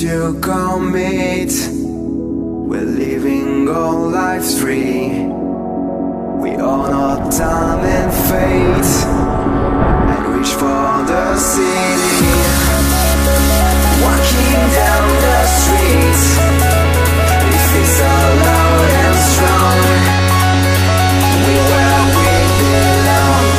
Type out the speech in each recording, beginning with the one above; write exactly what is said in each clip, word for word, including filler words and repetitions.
to commit. We're living all lives free. We honor time and fate and reach for the city. Walking down the streets, it feels so loud and strong. We where we belong.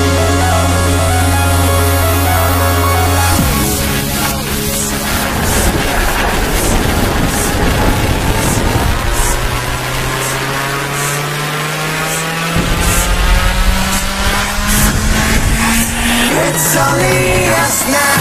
It's only us now.